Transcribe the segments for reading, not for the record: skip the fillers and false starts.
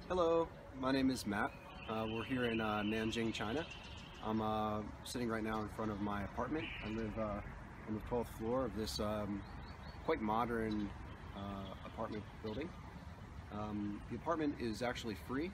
Hello, my name is Matt. We're here in Nanjing, China. I'm sitting right now in front of my apartment. I live on the 12th floor of this quite modern apartment building. The apartment is actually free.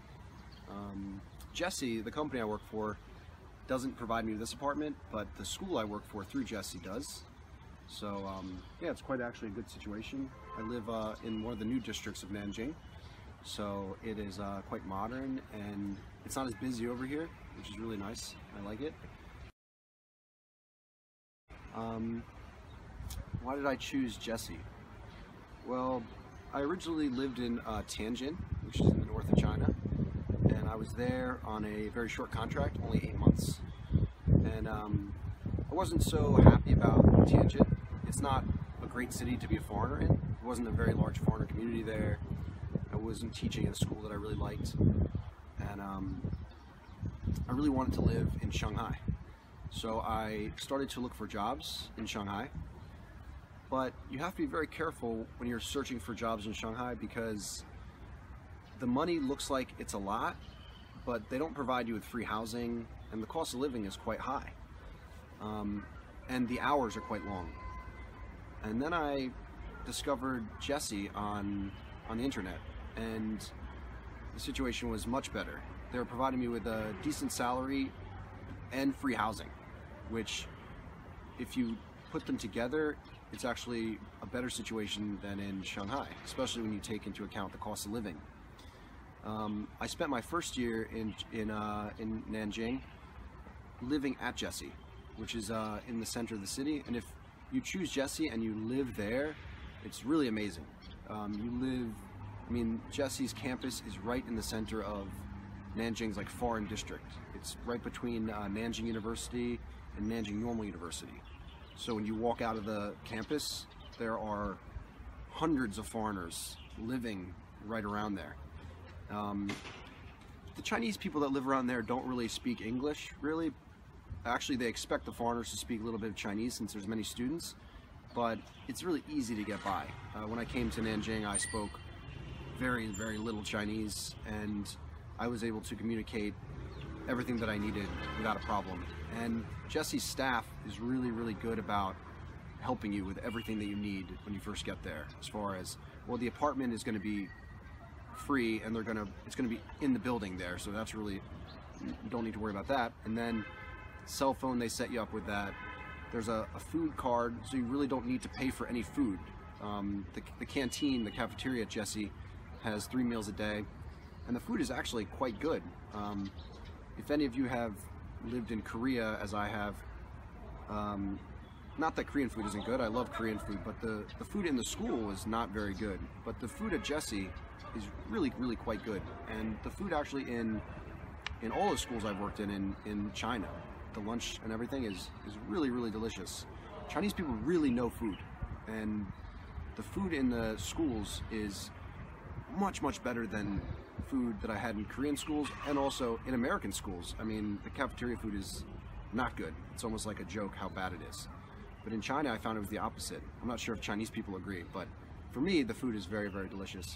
JESIE, the company I work for, doesn't provide me with this apartment, but the school I work for through JESIE does. So yeah, it's quite actually a good situation. I live in one of the new districts of Nanjing. So it is quite modern, and it's not as busy over here, which is really nice. I like it. Why did I choose JESIE? Well, I originally lived in Nanjing, which is in the north of China, and I was there on a very short contract, only 8 months. And I wasn't so happy about Nanjing. It's not a great city to be a foreigner in. There wasn't a very large foreigner community there. I wasn't teaching in a school that I really liked, and I really wanted to live in Shanghai. So I started to look for jobs in Shanghai, but you have to be very careful when you're searching for jobs in Shanghai because the money looks like it's a lot, but they don't provide you with free housing, and the cost of living is quite high, and the hours are quite long. And then I discovered JESIE on the internet, and the situation was much better. They were providing me with a decent salary and free housing, which, if you put them together, it's actually a better situation than in Shanghai, especially when you take into account the cost of living. I spent my first year in Nanjing living at JESIE, which is in the center of the city, and if you choose JESIE and you live there, it's really amazing. JESIE's campus is right in the center of Nanjing's foreign district. It's right between Nanjing University and Nanjing Normal University. So when you walk out of the campus, there are hundreds of foreigners living right around there. The Chinese people that live around there don't really speak English, really. Actually, they expect the foreigners to speak a little bit of Chinese since there's many students, but it's really easy to get by. When I came to Nanjing, I spoke very, very little Chinese, and I was able to communicate everything that I needed without a problem. And JESIE's staff is really, really good about helping you with everything that you need when you first get there. As far as, well, the apartment is going to be free, and it's going to be in the building there, so that's really, you don't need to worry about that. And then cell phone, they set you up with that. There's a food card, so you really don't need to pay for any food. The canteen, the cafeteria at JESIE has 3 meals a day, and the food is actually quite good. If any of you have lived in Korea, as I have, not that Korean food isn't good, I love Korean food, but the food in the school is not very good. But the food at JESIE is really, really quite good. And the food actually in all the schools I've worked in China, the lunch and everything is really, really delicious. Chinese people really know food, and the food in the schools is much, much better than food that I had in Korean schools and also in American schools. I mean, the cafeteria food is not good. It's almost like a joke how bad it is. But in China, I found it was the opposite. I'm not sure if Chinese people agree, but for me, the food is very, very delicious.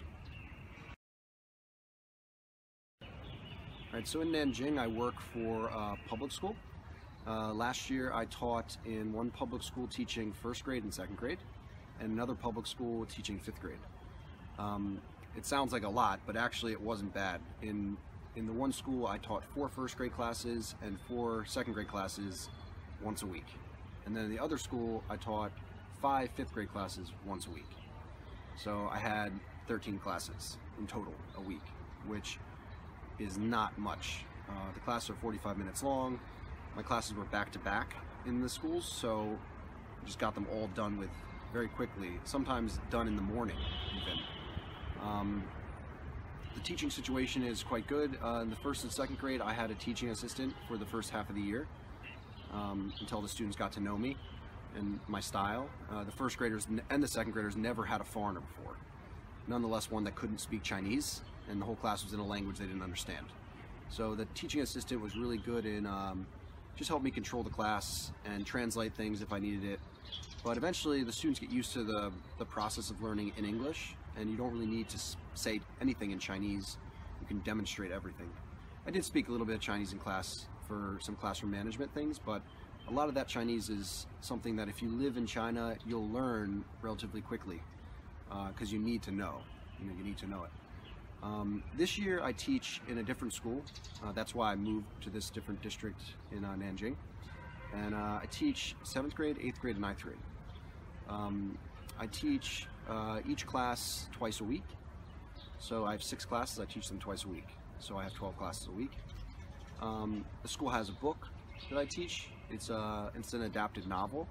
Alright, so in Nanjing, I work for a public school. Last year, I taught in one public school teaching 1st grade and 2nd grade, and another public school teaching 5th grade. It sounds like a lot, but actually it wasn't bad. In the one school, I taught 4 1st grade classes and 4 2nd grade classes once a week. And then in the other school, I taught 5 5th grade classes once a week. So I had 13 classes in total a week, which is not much. The classes are 45 minutes long. My classes were back-to-back in the schools, so I just got them all done with very quickly, sometimes done in the morning even. The teaching situation is quite good. In the 1st and 2nd grade, I had a teaching assistant for the first half of the year until the students got to know me and my style. The 1st graders and the 2nd graders never had a foreigner before. Nonetheless, one that couldn't speak Chinese, and the whole class was in a language they didn't understand. So the teaching assistant was really good in just helped me control the class and translate things if I needed it. But eventually the students get used to the process of learning in English, and you don't really need to say anything in Chinese you can demonstrate everything. I did speak a little bit of Chinese in class for some classroom management things, but a lot of that Chinese is something that if you live in China, you'll learn relatively quickly, because you need to know. You need to know it. This year I teach in a different school. That's why I moved to this different district in Nanjing. And I teach 7th grade, 8th grade, and 9th grade. I teach each class twice a week. So I have 6 classes, I teach them twice a week. So I have 12 classes a week. The school has a book that I teach. It's an adapted novel.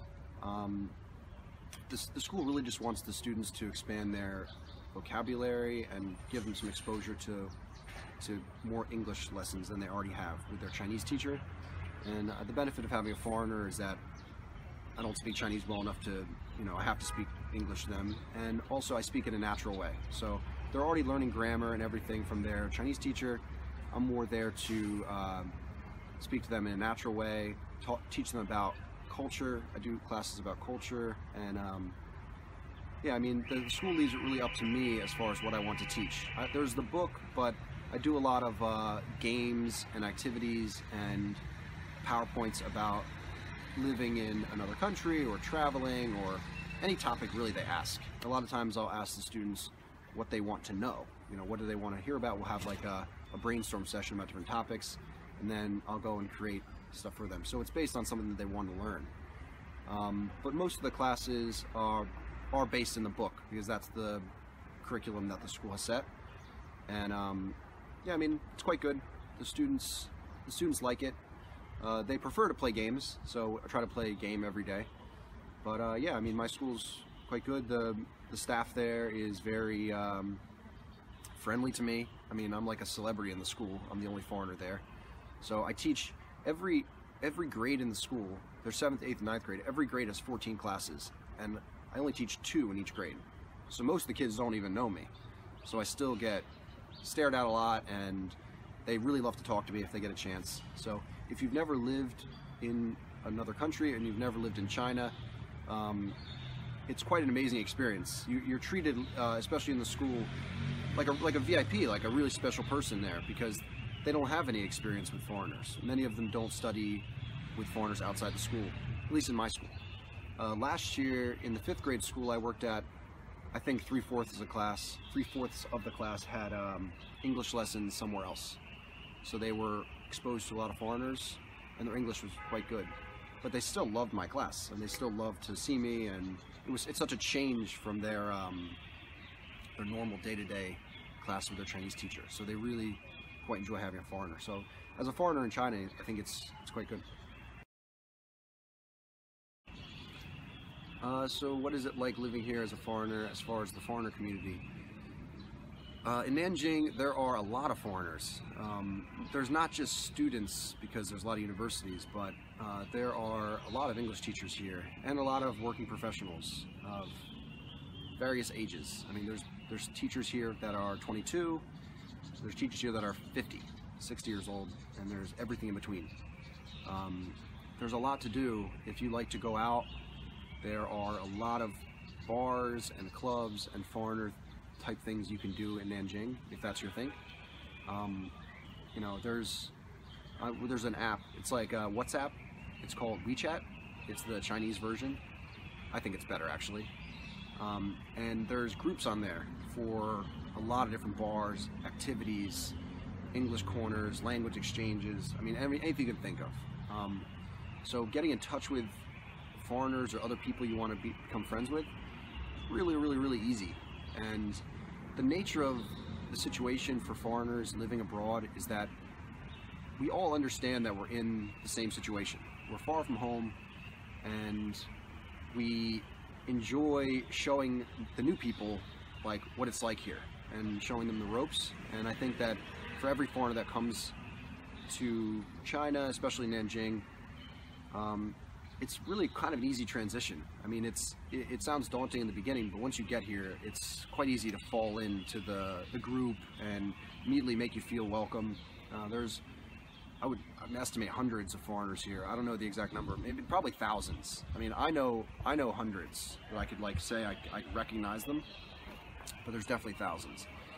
The school really just wants the students to expand their vocabulary and give them some exposure to more English lessons than they already have with their Chinese teacher. And the benefit of having a foreigner is that I don't speak Chinese well enough to, I have to speak English to them. And also I speak in a natural way. So they're already learning grammar and everything from their Chinese teacher. I'm more there to speak to them in a natural way, teach them about culture. I do classes about culture, and yeah, I mean, the school leaves it really up to me as far as what I want to teach. There's the book, but I do a lot of games and activities and PowerPoints about living in another country or traveling or any topic really they ask. A lot of times I'll ask the students what they want to know. What do they want to hear about? We'll have like a brainstorm session about different topics, and then I'll go and create stuff for them. So it's based on something that they want to learn. But most of the classes are based in the book because that's the curriculum that the school has set. And yeah, I mean, it's quite good. The students like it. They prefer to play games, so I try to play a game every day. But yeah, I mean, my school's quite good. The staff there is very friendly to me. I mean, I'm like a celebrity in the school. I'm the only foreigner there. So I teach every grade in the school. There's 7th, 8th, and 9th grade. Every grade has 14 classes, and I only teach 2 in each grade. So most of the kids don't even know me. So I still get stared at a lot, and they really love to talk to me if they get a chance. So if you've never lived in another country and you've never lived in China, it's quite an amazing experience. You're treated, especially in the school, like a VIP, like a really special person there, because they don't have any experience with foreigners. Many of them don't study with foreigners outside the school, at least in my school. Last year in the 5th grade school I worked at, I think 3/4 of the class had English lessons somewhere else. So they were exposed to a lot of foreigners, and their English was quite good. But they still loved my class, and they still loved to see me, and it's such a change from their normal day-to-day class with their Chinese teacher. So they really quite enjoy having a foreigner. So as a foreigner in China, I think it's quite good. So what is it like living here as a foreigner, as far as the foreigner community? In Nanjing, there are a lot of foreigners. There's not just students, because there's a lot of universities, but there are a lot of English teachers here, and a lot of working professionals of various ages. I mean, there's teachers here that are 22, there's teachers here that are 50, 60 years old, and there's everything in between. There's a lot to do if you like to go out. There are a lot of bars and clubs and foreigner type things you can do in Nanjing, if that's your thing. There's an app. It's like WhatsApp. It's called WeChat. It's the Chinese version. I think it's better, actually. And there's groups on there for a lot of different bars, activities, English corners, language exchanges. I mean, anything you can think of. So getting in touch with foreigners or other people you want to become friends with, really easy. And the nature of the situation for foreigners living abroad is that we all understand that we're in the same situation. We're far from home, and we enjoy showing the new people like what it's like here and showing them the ropes. And I think that for every foreigner that comes to China, especially Nanjing, it's really kind of an easy transition. I mean, it sounds daunting in the beginning, but once you get here, it's quite easy to fall into the group and immediately make you feel welcome. I would estimate hundreds of foreigners here. I don't know the exact number, maybe probably thousands. I mean, I know hundreds that I could say I recognize them, but there's definitely thousands.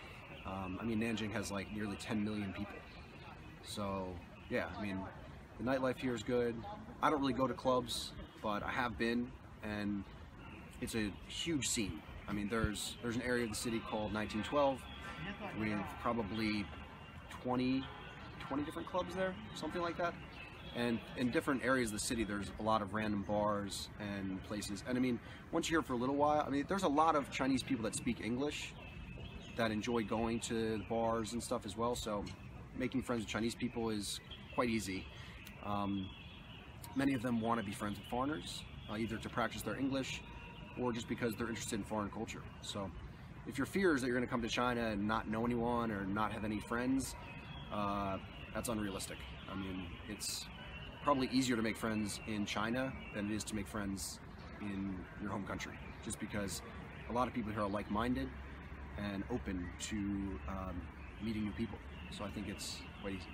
I mean, Nanjing has like nearly 10 million people. So yeah, I mean, the nightlife here is good. I don't really go to clubs, but I have been, and it's a huge scene. I mean, there's an area of the city called 1912 with probably 20 different clubs there, something like that. And in different areas of the city, there's a lot of random bars and places. And I mean, once you're here for a little while, I mean, there's a lot of Chinese people that speak English that enjoy going to the bars and stuff as well. So making friends with Chinese people is quite easy. Many of them want to be friends with foreigners, either to practice their English or just because they're interested in foreign culture. So if your fear is that you're going to come to China and not know anyone or not have any friends, that's unrealistic. I mean, it's probably easier to make friends in China than it is to make friends in your home country, just because a lot of people here are like-minded and open to meeting new people. So I think it's quite easy.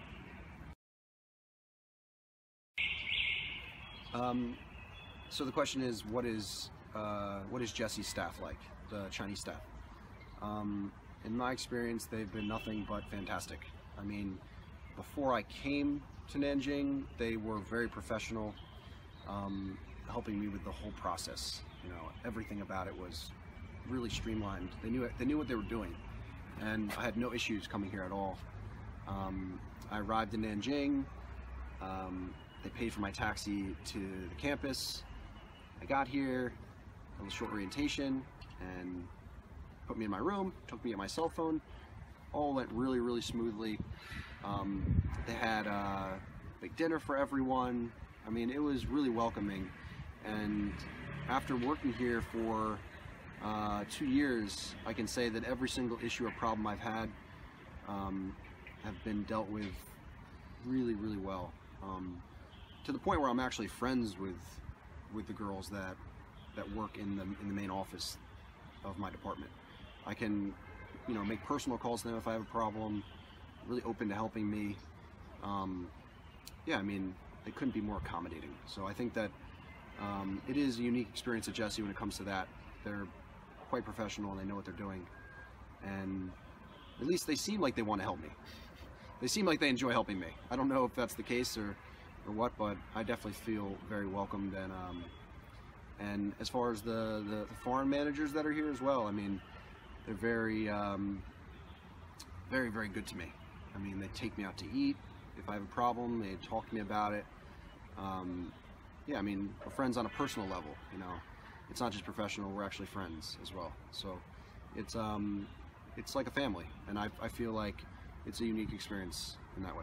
So the question is, what is JESIE's staff like, the Chinese staff? In my experience, they've been nothing but fantastic. I mean, before I came to Nanjing, they were very professional, helping me with the whole process. You know, everything about it was really streamlined. They knew what they were doing, and I had no issues coming here at all. I arrived in Nanjing. They paid for my taxi to the campus. I got here, a little short orientation, and put me in my room, took me at my cell phone. All went really, really smoothly. They had a big dinner for everyone. I mean, it was really welcoming. And after working here for 2 years, I can say that every single issue or problem I've had have been dealt with really, really well. To the point where I'm actually friends with the girls that work in the main office of my department. I can, you know, make personal calls to them if I have a problem. Really open to helping me. Yeah, I mean, they couldn't be more accommodating. So I think that it is a unique experience at JESIE when it comes to that. They're quite professional and they know what they're doing. And at least they seem like they want to help me. They seem like they enjoy helping me. I don't know if that's the case or what, but I definitely feel very welcomed. And as far as the foreign managers that are here as well, I mean, they're very, very, very good to me. I mean, they take me out to eat. If I have a problem, they talk to me about it. Yeah, I mean, we're friends on a personal level, you know. It's not just professional, we're actually friends as well. So it's like a family, and I feel like it's a unique experience in that way.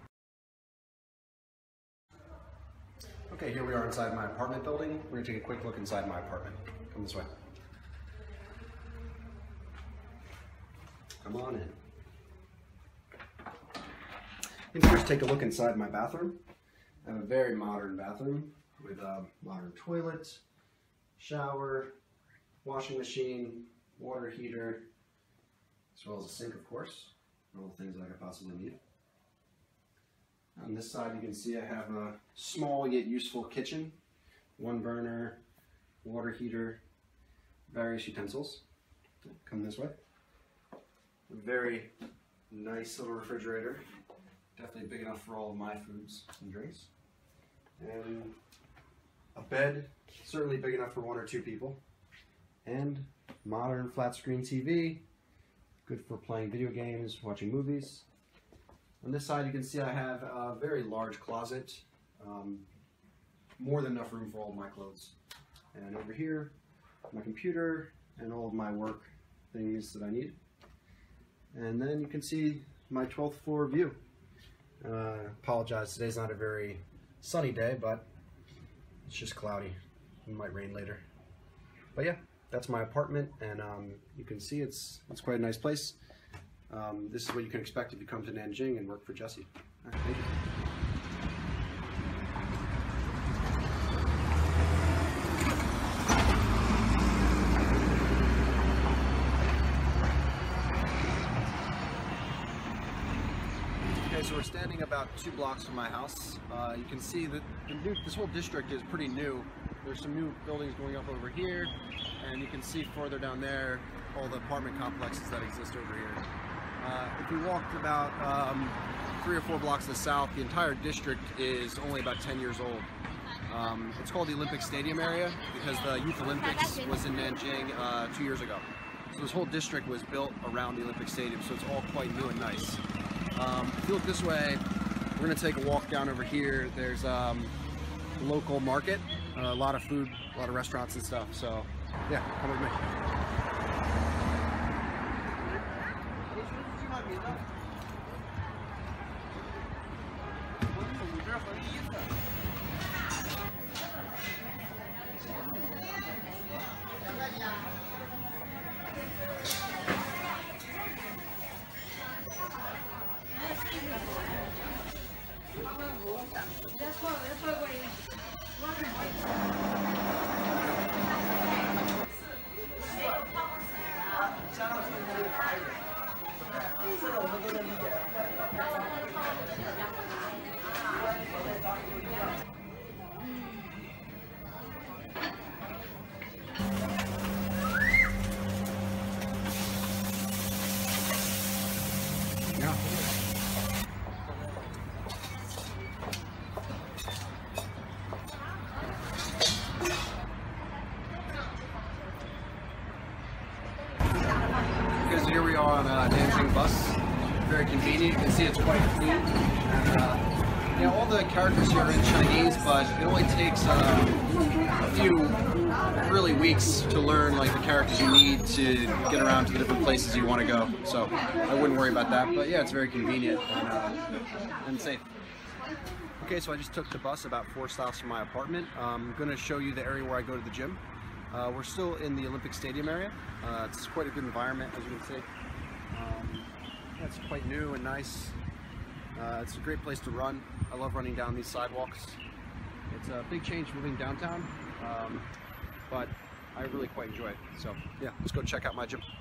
Okay, here we are inside my apartment building. We're gonna take a quick look inside my apartment. Come this way. Come on in. You can first take a look inside my bathroom. I have a very modern bathroom with a modern toilet, shower, washing machine, water heater, as well as a sink, of course, and all the things that I could possibly need. On this side, you can see I have a small yet useful kitchen, one burner, water heater, various utensils. Come this way. A very nice little refrigerator, definitely big enough for all of my foods and drinks. And a bed, certainly big enough for 1 or 2 people. And modern flat screen TV, good for playing video games, watching movies. On this side you can see I have a very large closet, more than enough room for all of my clothes. And over here, my computer and all of my work things that I need. And then you can see my 12th floor view. Apologize, today's not a very sunny day, but it's just cloudy. It might rain later. But yeah, that's my apartment, and you can see it's quite a nice place. This is what you can expect if you come to Nanjing and work for JESIE. All right, thank you. Okay, so we're standing about 2 blocks from my house. You can see that this whole district is pretty new. There's some new buildings going up over here, and you can see further down there all the apartment complexes that exist over here. If we walked about 3 or 4 blocks to the south, the entire district is only about 10 years old. It's called the Olympic Stadium area because the Youth Olympics was in Nanjing 2 years ago. So this whole district was built around the Olympic Stadium, so it's all quite new and nice. If you look this way, we're going to take a walk down over here. There's a local market, a lot of food, a lot of restaurants and stuff. So yeah, come with me. Here we are on a Nanjing bus. Very convenient. You can see it's quite clean. And, all the characters here are in Chinese, but it only takes a few really weeks to learn like the characters you need to get around to the different places you want to go. So I wouldn't worry about that. But yeah, it's very convenient and safe. Okay, so I just took the bus about 4 stops from my apartment. I'm going to show you the area where I go to the gym. We're still in the Olympic Stadium area. It's quite a good environment, as you can see. Yeah, it's quite new and nice. It's a great place to run. I love running down these sidewalks. It's a big change moving downtown, but I really quite enjoy it. So yeah, let's go check out my gym.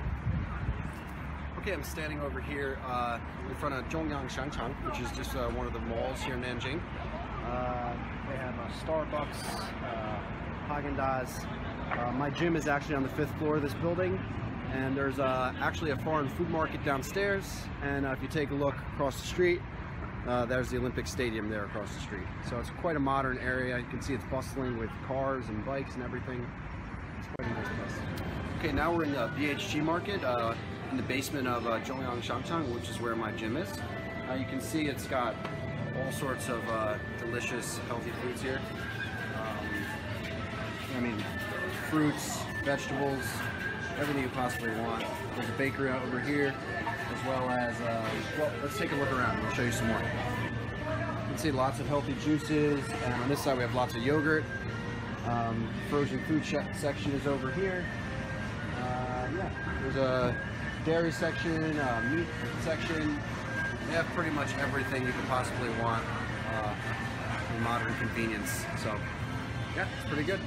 Okay, I'm standing over here in front of Zhongyang, which is just one of the malls here in Nanjing. They have a Starbucks, Haagen-Dazs. My gym is actually on the 5th floor of this building, and there's actually a foreign food market downstairs, and if you take a look across the street, there's the Olympic Stadium there across the street. So it's quite a modern area. You can see it's bustling with cars and bikes and everything. It's quite a nice place. Okay, now we're in the BHG market in the basement of Zhongyang, which is where my gym is. You can see it's got all sorts of delicious, healthy foods here. I mean, fruits, vegetables, everything you possibly want. There's a bakery out over here, as well as, well, let's take a look around and I'll show you some more. You can see lots of healthy juices, and on this side we have lots of yogurt. Frozen food section is over here. Yeah, there's a dairy section, meat section. They have pretty much everything you could possibly want in modern convenience. So, yeah, it's pretty good.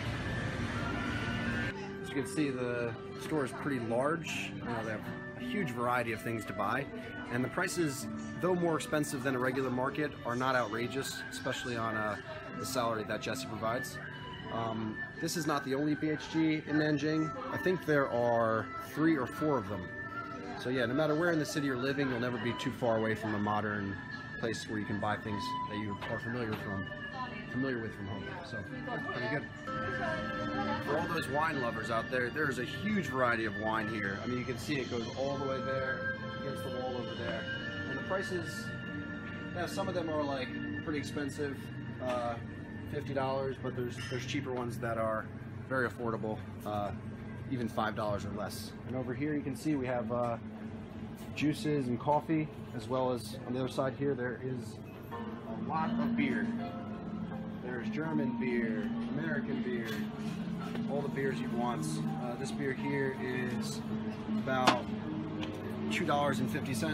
As you can see, the store is pretty large. They have a huge variety of things to buy, and the prices, though more expensive than a regular market, are not outrageous, especially on the salary that JESIE provides. This is not the only BHG in Nanjing. I think there are 3 or 4 of them. So yeah, no matter where in the city you're living, you'll never be too far away from a modern place where you can buy things that you are familiar with from home. So pretty good. For all those wine lovers out there, there's a huge variety of wine here. I mean, you can see it goes all the way there against the wall over there, and the prices, yeah, some of them are like pretty expensive, $50, but there's cheaper ones that are very affordable, even $5 or less. And over here you can see we have juices and coffee, as well as on the other side here there is a lot of beer. There's German beer, American beer, all the beers you want. This beer here is about $2.50,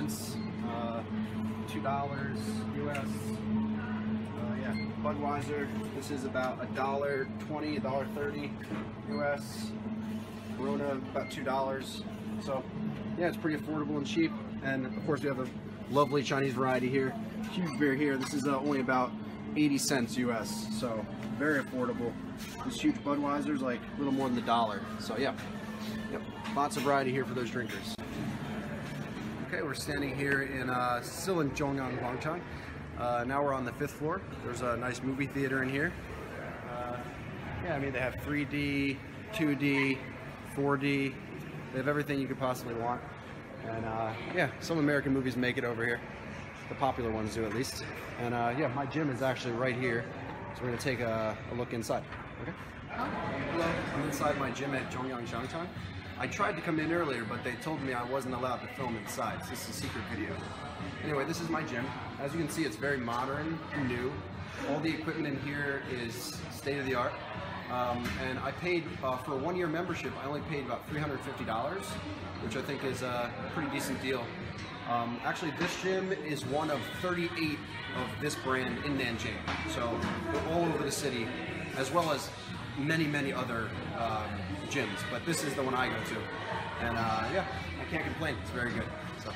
$2 US. Yeah, Budweiser, this is about $1.20, $1.30 US. Corona, about $2. So yeah, it's pretty affordable and cheap. And of course we have a lovely Chinese variety here. Huge beer here. This is only about 80 cents US, so very affordable. This huge Budweiser's like a little more than $1. So yeah, yep, lots of variety here for those drinkers. Okay, we're standing here in still in Zhongyang, Guangchang. Now we're on the 5th floor. There's a nice movie theater in here. Yeah, I mean, they have 3D, 2D, 4D. They have everything you could possibly want. And yeah, some American movies make it over here. The popular ones do, at least. And yeah, my gym is actually right here. So we're going to take a look inside. Okay? Hello, I'm inside my gym at Zhongyang Shangchang. I tried to come in earlier, but they told me I wasn't allowed to film inside, so this is a secret video. Anyway, this is my gym. As you can see, it's very modern and new. All the equipment in here is state-of-the-art. And I paid, for a 1-year membership, I only paid about $350, which I think is a pretty decent deal. Actually, this gym is one of 38 of this brand in Nanjing. So we're all over the city, as well as many other gyms, but this is the one I go to, and yeah, I can't complain. It's very good. So,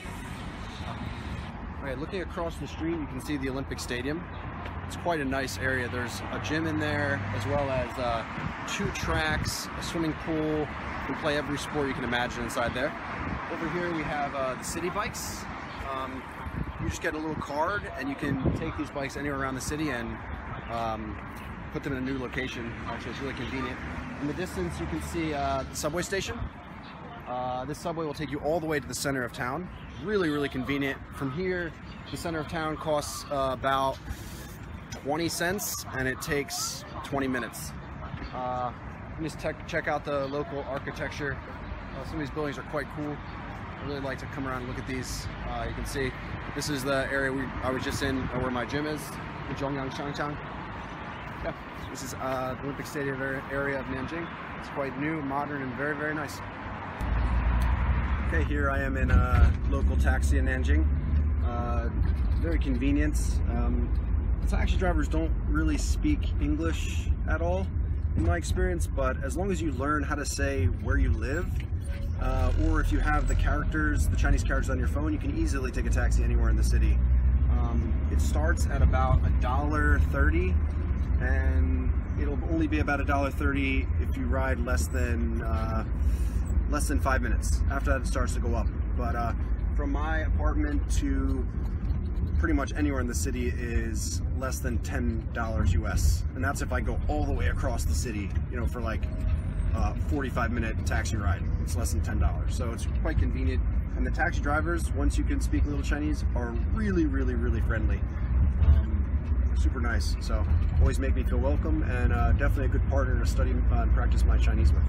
okay, looking across the street, you can see the Olympic Stadium. It's quite a nice area. There's a gym in there, as well as 2 tracks, a swimming pool. You can play every sport you can imagine inside there. Over here we have the city bikes. You just get a little card, and you can take these bikes anywhere around the city and put them in a new location. Actually, it's really convenient. In the distance, you can see the subway station. This subway will take you all the way to the center of town. Really convenient. From here, the center of town costs about 20 cents, and it takes 20 minutes. Just check out the local architecture. Some of these buildings are quite cool. I really like to come around and look at these. You can see this is the area I was just in, where my gym is, in Zhongyang Shangchang. Yeah, this is the Olympic Stadium area of Nanjing. It's quite new, modern, and very nice. Okay, here I am in a local taxi in Nanjing. Very convenient. Taxi drivers don't really speak English at all, in my experience, but as long as you learn how to say where you live, or if you have the Chinese characters on your phone, you can easily take a taxi anywhere in the city. It starts at about $1.30, and it'll only be about $1.30 if you ride less than 5 minutes. After that, it starts to go up. But from my apartment to pretty much anywhere in the city is less than $10 US, and that's if I go all the way across the city, you know, for like a 45-minute taxi ride. It's less than $10, so it's quite convenient. And the taxi drivers, once you can speak a little Chinese, are really friendly. Super nice, so always make me feel welcome, and definitely a good partner to study and practice my Chinese with.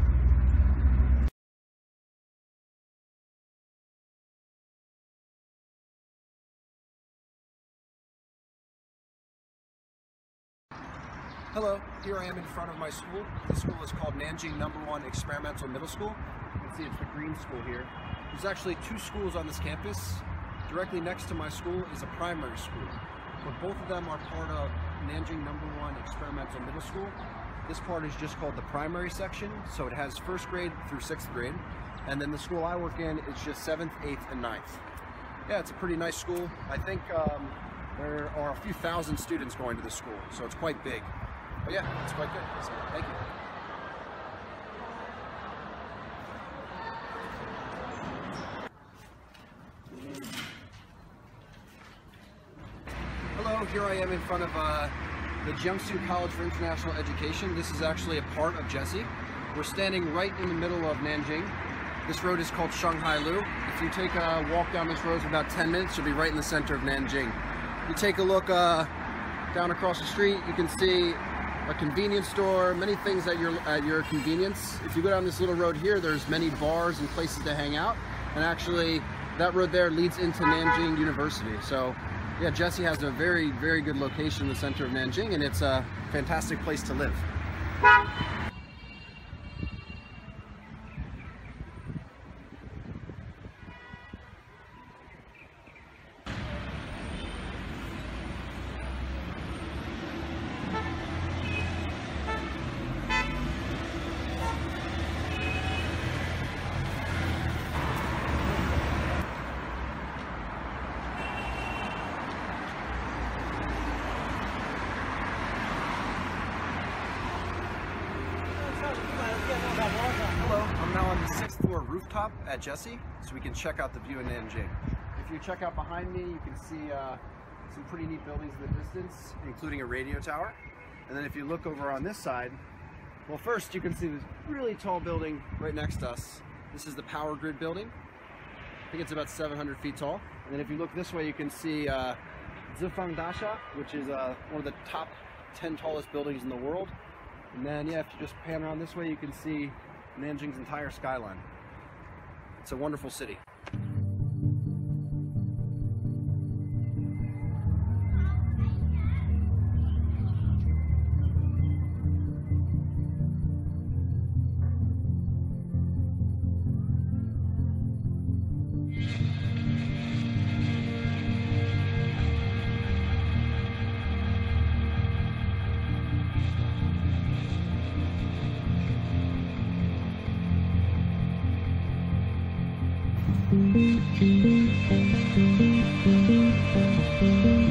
Hello, here I am in front of my school. The school is called Nanjing #1 Experimental Middle School. You can see it's the green school here. There's actually 2 schools on this campus. Directly next to my school is a primary school, but both of them are part of Nanjing #1 Experimental Middle School. This part is just called the primary section, so it has 1st grade through 6th grade, and then the school I work in is just 7th, 8th, and 9th. Yeah, it's a pretty nice school. I think there are a few thousand students going to the school, so it's quite big. But yeah, it's quite good, so thank you. Hello, here I am in front of the Jiangsu College for International Education. This is actually a part of JESIE. We're standing right in the middle of Nanjing. This road is called Shanghai Lu. If you take a walk down this road for about 10 minutes, you'll be right in the center of Nanjing. You take a look down across the street, you can see a convenience store, many things at your convenience. If you go down this little road here, there's many bars and places to hang out, and actually that road there leads into Nanjing University. So yeah, JESIE has a very good location in the center of Nanjing, and it's a fantastic place to live. I'm now on the 6th floor rooftop at JESIE, so we can check out the view in Nanjing. If you check out behind me, you can see some pretty neat buildings in the distance, including a radio tower. And then if you look over on this side, well, first you can see this really tall building right next to us. This is the power grid building. I think it's about 700 feet tall. And then if you look this way, you can see Zifang Dasha, which is one of the top 10 tallest buildings in the world. And then, yeah, if you just pan around this way, you can see Nanjing's entire skyline. It's a wonderful city. Thank you.